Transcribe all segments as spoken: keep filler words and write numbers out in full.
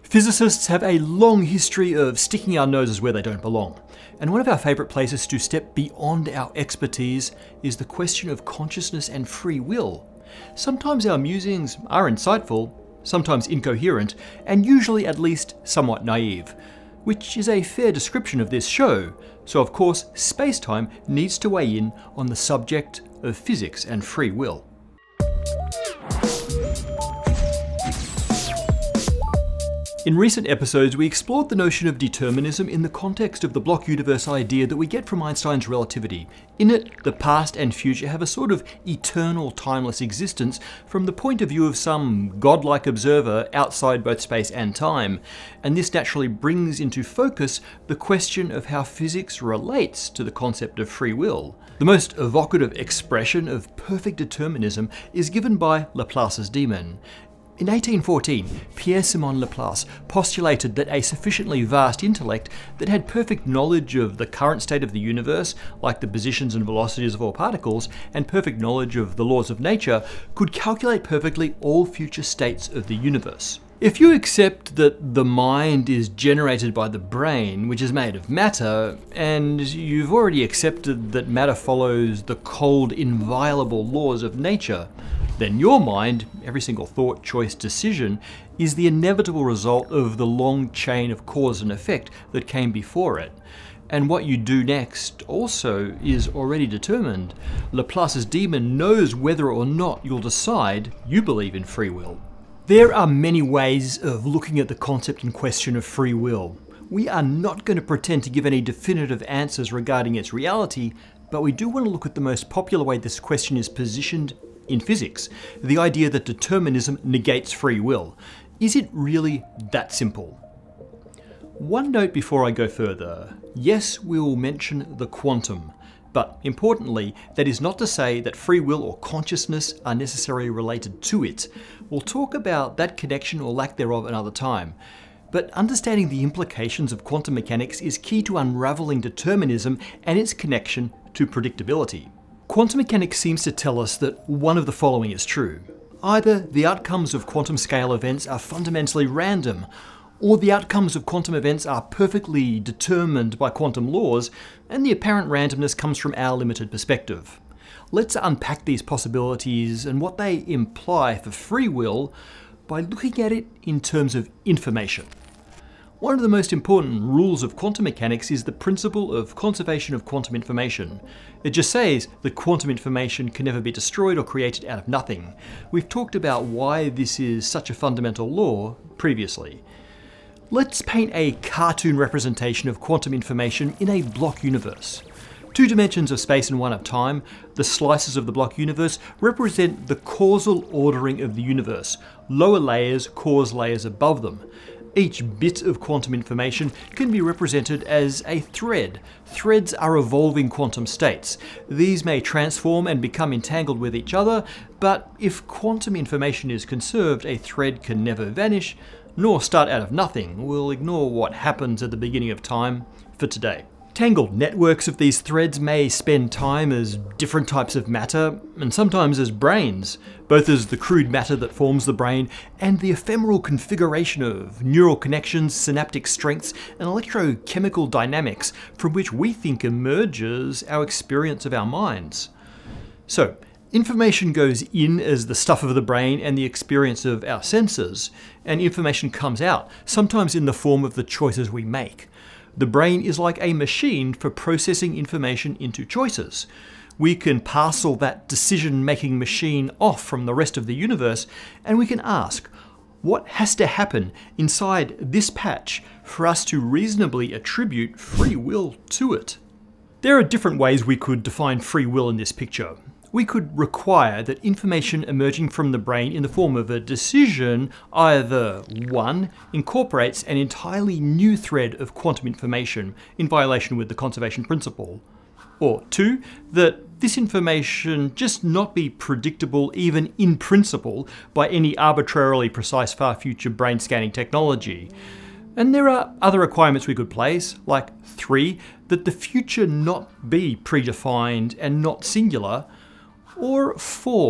Physicists have a long history of sticking our noses where they don't belong. And one of our favourite places to step beyond our expertise is the question of consciousness and free will. Sometimes our musings are insightful, sometimes incoherent, and usually at least somewhat naive, which is a fair description of this show. So of course, space-time needs to weigh in on the subject of physics and free will. In recent episodes, we explored the notion of determinism in the context of the block universe idea that we get from Einstein's relativity. In it, the past and future have a sort of eternal, timeless existence from the point of view of some godlike observer outside both space and time. And this naturally brings into focus the question of how physics relates to the concept of free will. The most evocative expression of perfect determinism is given by Laplace's demon. In eighteen fourteen, Pierre-Simon Laplace postulated that a sufficiently vast intellect that had perfect knowledge of the current state of the universe, like the positions and velocities of all particles, and perfect knowledge of the laws of nature, could calculate perfectly all future states of the universe. If you accept that the mind is generated by the brain, which is made of matter, and you've already accepted that matter follows the cold, inviolable laws of nature, then your mind, every single thought, choice, decision, is the inevitable result of the long chain of cause and effect that came before it. And what you do next also is already determined. Laplace's demon knows whether or not you'll decide you believe in free will. There are many ways of looking at the concept in question of free will. We are not going to pretend to give any definitive answers regarding its reality, but we do want to look at the most popular way this question is positioned in physics, the idea that determinism negates free will. Is it really that simple? One note before I go further. Yes, we will mention the quantum, but importantly, that is not to say that free will or consciousness are necessarily related to it. We'll talk about that connection or lack thereof another time. But understanding the implications of quantum mechanics is key to unraveling determinism and its connection to predictability. Quantum mechanics seems to tell us that one of the following is true. Either the outcomes of quantum scale events are fundamentally random, or the outcomes of quantum events are perfectly determined by quantum laws, and the apparent randomness comes from our limited perspective. Let's unpack these possibilities and what they imply for free will by looking at it in terms of information. One of the most important rules of quantum mechanics is the principle of conservation of quantum information. It just says that quantum information can never be destroyed or created out of nothing. We've talked about why this is such a fundamental law previously. Let's paint a cartoon representation of quantum information in a block universe. Two dimensions of space and one of time, the slices of the block universe, represent the causal ordering of the universe. Lower layers cause layers above them. Each bit of quantum information can be represented as a thread. Threads are evolving quantum states. These may transform and become entangled with each other, but if quantum information is conserved, a thread can never vanish, nor start out of nothing. We'll ignore what happens at the beginning of time for today. Tangled networks of these threads may spend time as different types of matter, and sometimes as brains, both as the crude matter that forms the brain and the ephemeral configuration of neural connections, synaptic strengths, and electrochemical dynamics from which we think emerges our experience of our minds. So, information goes in as the stuff of the brain and the experience of our senses, and information comes out, sometimes in the form of the choices we make. The brain is like a machine for processing information into choices. We can parcel that decision-making machine off from the rest of the universe, and we can ask, what has to happen inside this patch for us to reasonably attribute free will to it? There are different ways we could define free will in this picture. We could require that information emerging from the brain in the form of a decision either one, incorporates an entirely new thread of quantum information in violation with the conservation principle, or two, that this information just not be predictable even in principle by any arbitrarily precise far future brain scanning technology. And there are other requirements we could place, like three, that the future not be predefined and not singular, or four,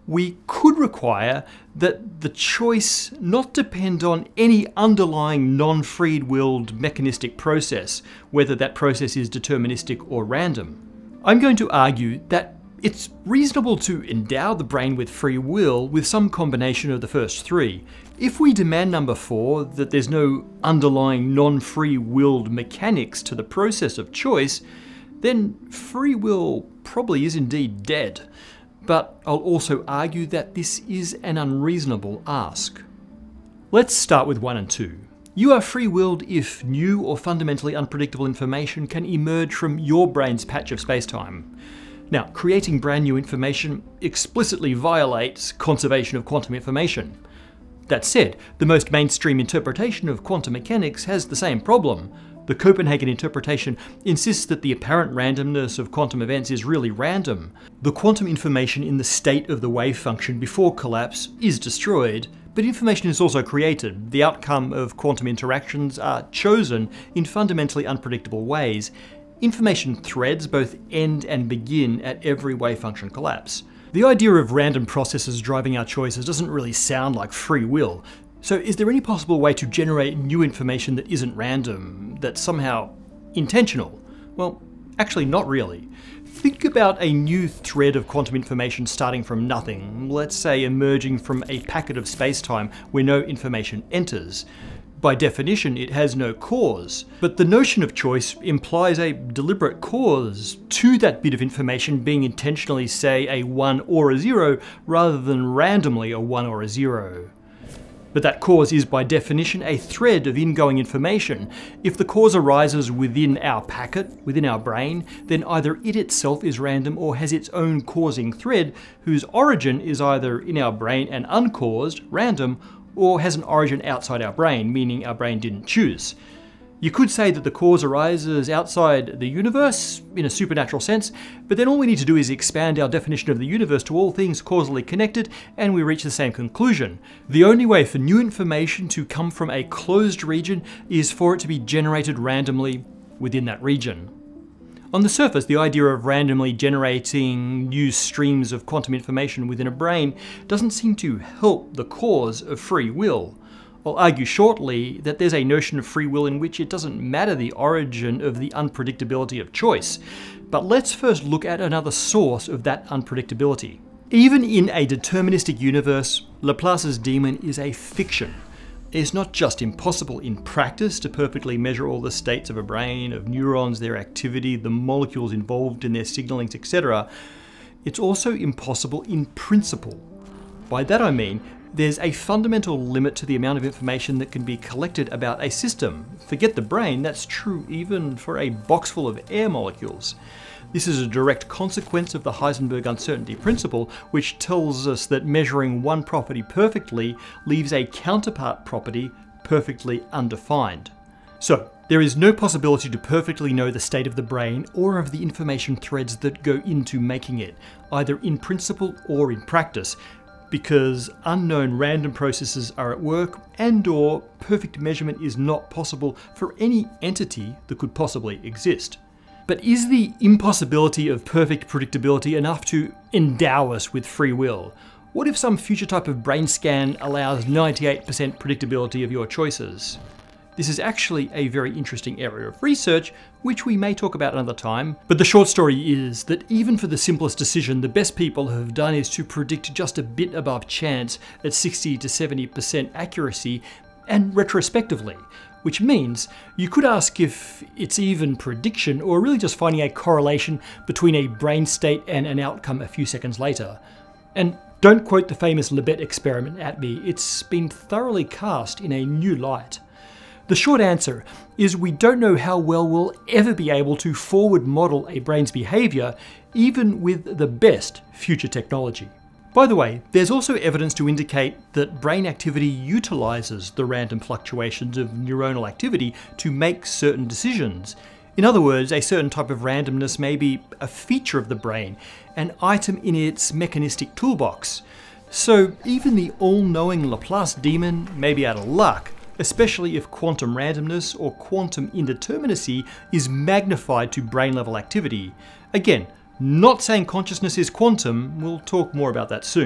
we could require that the choice not depend on any underlying non-free-willed mechanistic process, whether that process is deterministic or random. I'm going to argue that it's reasonable to endow the brain with free will with some combination of the first three. If we demand number four, that there's no underlying non-free-willed mechanics to the process of choice, then free will probably is indeed dead. But I'll also argue that this is an unreasonable ask. Let's start with one and two. You are free-willed if new or fundamentally unpredictable information can emerge from your brain's patch of space-time. Now, creating brand new information explicitly violates conservation of quantum information. That said, the most mainstream interpretation of quantum mechanics has the same problem. The Copenhagen interpretation insists that the apparent randomness of quantum events is really random. The quantum information in the state of the wave function before collapse is destroyed, but information is also created. The outcome of quantum interactions are chosen in fundamentally unpredictable ways. Information threads both end and begin at every wave function collapse. The idea of random processes driving our choices doesn't really sound like free will. So is there any possible way to generate new information that isn't random, that's somehow intentional? Well, actually not really. Think about a new thread of quantum information starting from nothing, let's say emerging from a packet of spacetime where no information enters. By definition, it has no cause, but the notion of choice implies a deliberate cause to that bit of information being intentionally, say, a one or a zero, rather than randomly a one or a zero. But that cause is by definition a thread of ingoing information. If the cause arises within our packet, within our brain, then either it itself is random or has its own causing thread, whose origin is either in our brain and uncaused, random, or has an origin outside our brain, meaning our brain didn't choose. You could say that the cause arises outside the universe, in a supernatural sense, but then all we need to do is expand our definition of the universe to all things causally connected, and we reach the same conclusion. The only way for new information to come from a closed region is for it to be generated randomly within that region. On the surface, the idea of randomly generating new streams of quantum information within a brain doesn't seem to help the cause of free will. I'll argue shortly that there's a notion of free will in which it doesn't matter the origin of the unpredictability of choice. But let's first look at another source of that unpredictability. Even in a deterministic universe, Laplace's demon is a fiction. It's not just impossible in practice to perfectly measure all the states of a brain, of neurons, their activity, the molecules involved in their signalings, et cetera. It's also impossible in principle. By that I mean, there's a fundamental limit to the amount of information that can be collected about a system. Forget the brain, that's true even for a box full of air molecules. This is a direct consequence of the Heisenberg uncertainty principle, which tells us that measuring one property perfectly leaves a counterpart property perfectly undefined. So, there is no possibility to perfectly know the state of the brain or of the information threads that go into making it, either in principle or in practice, because unknown random processes are at work and/or perfect measurement is not possible for any entity that could possibly exist. But is the impossibility of perfect predictability enough to endow us with free will? What if some future type of brain scan allows ninety-eight percent predictability of your choices? This is actually a very interesting area of research, which we may talk about another time. But the short story is that even for the simplest decision, the best people have done is to predict just a bit above chance at sixty to seventy percent accuracy, and retrospectively. Which means you could ask if it's even prediction or really just finding a correlation between a brain state and an outcome a few seconds later. And don't quote the famous Lebet experiment at me, it's been thoroughly cast in a new light. The short answer is we don't know how well we'll ever be able to forward model a brain's behaviour, even with the best future technology. By the way, there's also evidence to indicate that brain activity utilises the random fluctuations of neuronal activity to make certain decisions. In other words, a certain type of randomness may be a feature of the brain, an item in its mechanistic toolbox. So even the all-knowing Laplace demon may be out of luck, especially if quantum randomness or quantum indeterminacy is magnified to brain-level activity. Again, not saying consciousness is quantum, we'll talk more about that soon.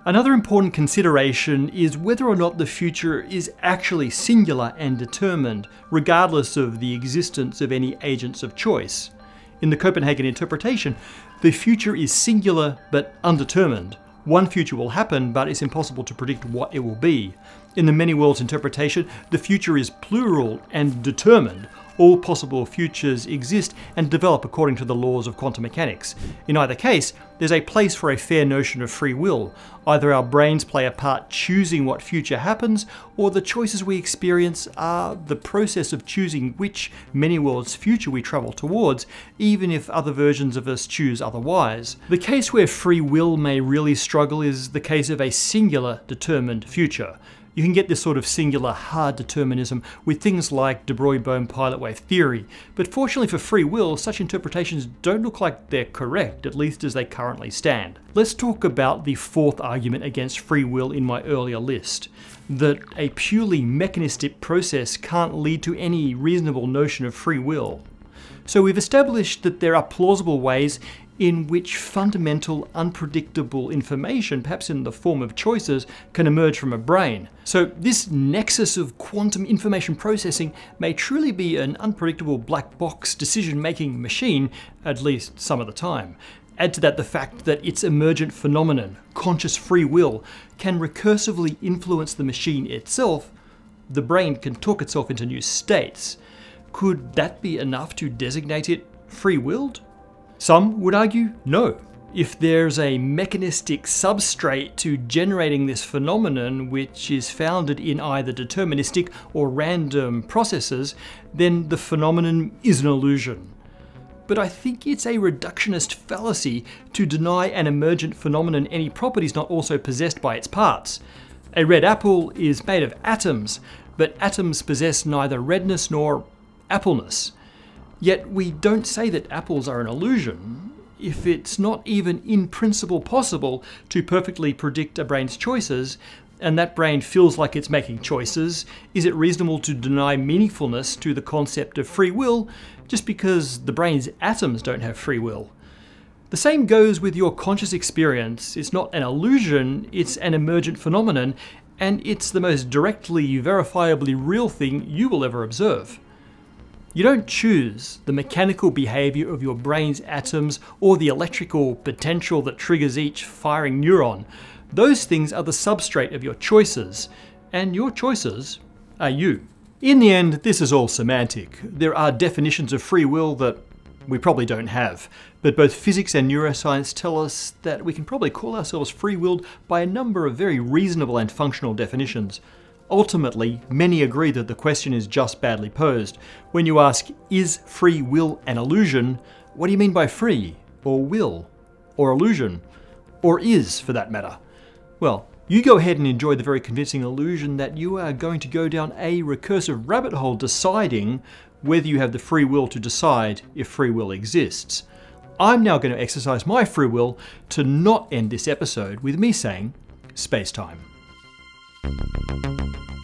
Another important consideration is whether or not the future is actually singular and determined, regardless of the existence of any agents of choice. In the Copenhagen interpretation, the future is singular but undetermined. One future will happen, but it's impossible to predict what it will be. In the many worlds interpretation, the future is plural and determined. All possible futures exist and develop according to the laws of quantum mechanics. In either case, there's a place for a fair notion of free will. Either our brains play a part choosing what future happens, or the choices we experience are the process of choosing which many worlds future we travel towards, even if other versions of us choose otherwise. The case where free will may really struggle is the case of a singular determined future. You can get this sort of singular hard determinism with things like de Broglie pilot wave theory, but fortunately for free will, such interpretations don't look like they're correct, at least as they currently stand. Let's talk about the fourth argument against free will in my earlier list, that a purely mechanistic process can't lead to any reasonable notion of free will. So we've established that there are plausible ways in which fundamental, unpredictable information, perhaps in the form of choices, can emerge from a brain. So this nexus of quantum information processing may truly be an unpredictable black box decision-making machine, at least some of the time. Add to that the fact that its emergent phenomenon, conscious free will, can recursively influence the machine itself. The brain can talk itself into new states. Could that be enough to designate it free-willed? Some would argue no. If there's a mechanistic substrate to generating this phenomenon which is founded in either deterministic or random processes, then the phenomenon is an illusion. But I think it's a reductionist fallacy to deny an emergent phenomenon any properties not also possessed by its parts. A red apple is made of atoms, but atoms possess neither redness nor appleness. Yet we don't say that apples are an illusion. If it's not even in principle possible to perfectly predict a brain's choices, and that brain feels like it's making choices, is it reasonable to deny meaningfulness to the concept of free will just because the brain's atoms don't have free will? The same goes with your conscious experience. It's not an illusion, it's an emergent phenomenon, and it's the most directly, verifiably real thing you will ever observe. You don't choose the mechanical behavior of your brain's atoms or the electrical potential that triggers each firing neuron. Those things are the substrate of your choices, and your choices are you. In the end, this is all semantic. There are definitions of free will that we probably don't have, but both physics and neuroscience tell us that we can probably call ourselves free-willed by a number of very reasonable and functional definitions. Ultimately, many agree that the question is just badly posed. When you ask, is free will an illusion? What do you mean by free, or will, or illusion, or is, for that matter? Well, you go ahead and enjoy the very convincing illusion that you are going to go down a recursive rabbit hole deciding whether you have the free will to decide if free will exists. I'm now going to exercise my free will to not end this episode with me saying, space time. Thank you.